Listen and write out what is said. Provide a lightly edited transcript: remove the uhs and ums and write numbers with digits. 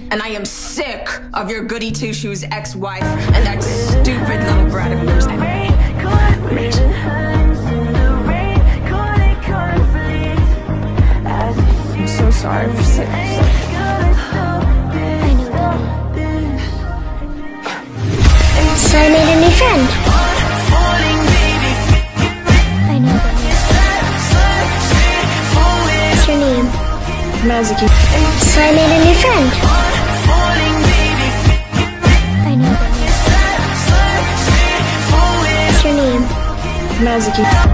And I am sick of your goody two-shoes ex-wife and that stupid little brat of yours. I'm so sorry for saying that. So I made a new friend. I know that. What's your name? Mazuki. So I made a new friend. I know that. What's your name? Mazuki.